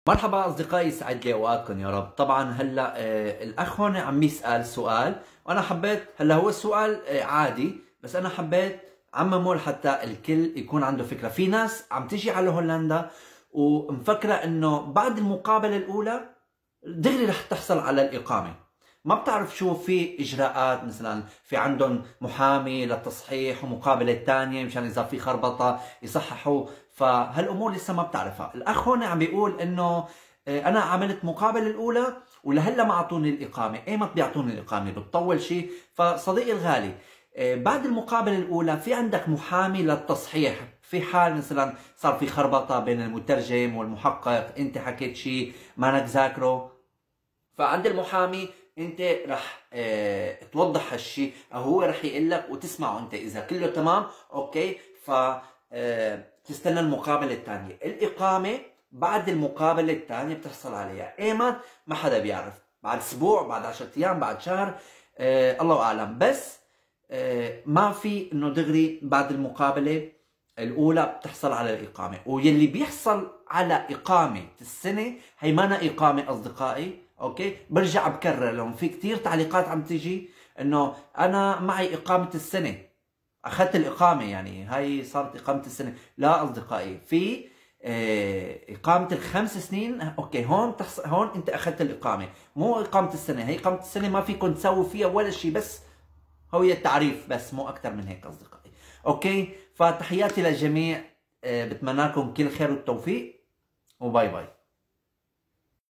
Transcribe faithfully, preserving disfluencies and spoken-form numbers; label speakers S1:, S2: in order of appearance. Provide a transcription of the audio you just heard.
S1: مرحبا اصدقائي، يسعد لي اوقاتكم يا رب. طبعا هلا آه الاخ هون عم يسال سؤال، وانا حبيت هلا هو السؤال آه عادي، بس انا حبيت عممه لحتى الكل يكون عنده فكره. في ناس عم تيجي على هولندا ومفكره انه بعد المقابله الاولى دغري رح تحصل على الاقامه. ما بتعرف شو في اجراءات، مثلا في عندهم محامي للتصحيح ومقابله ثانيه مشان اذا في خربطه يصححوا، فهالامور لسه ما بتعرفها. الاخ هون عم بيقول انه انا عملت مقابله الاولى ولهلا ما اعطوني الاقامه. ايمت بيعطوني الاقامه؟ بتطول شيء. فصديقي الغالي، بعد المقابله الاولى في عندك محامي للتصحيح، في حال مثلا صار في خربطه بين المترجم والمحقق، انت حكيت شيء ما انك ذاكره، فعند المحامي انت رح اه توضح هالشيء، او هو رح يقول لك وتسمعه انت. اذا كله تمام اوكي، ف اه تستنى المقابله الثانيه. الاقامه بعد المقابله الثانيه بتحصل عليها ايمت؟ ما حدا بيعرف، بعد اسبوع، بعد عشرة ايام، بعد شهر، اه الله اعلم. بس اه ما في انه دغري بعد المقابله الاولى بتحصل على الاقامه. ويلي بيحصل على اقامه السنه هي مانا اقامه اصدقائي، اوكي؟ برجع بكرر لهم، في كثير تعليقات عم تيجي انه انا معي اقامه السنه، اخذت الاقامه، يعني هاي صارت اقامه السنه. لا اصدقائي، في اه اقامه الخمس سنين، اوكي؟ هون تحص... هون انت اخذت الاقامه، مو اقامه السنه. هي اقامه السنه ما فيكم تسووا فيها ولا شيء، بس هو التعريف بس، مو اكثر من هيك اصدقائي. اوكي، فتحياتي للجميع، اه بتمنى لكم كل خير والتوفيق، وباي باي.